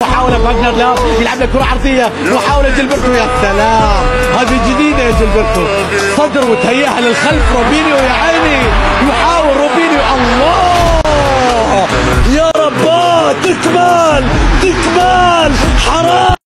محاولة فاجنر لا يلعب لك كرة عرضية، محاولة جilberto، يا سلام هذه جديدة يا جilberto، صدر وتهيئها للخلف روبينيو، يا عيني يحاول روبينيو، الله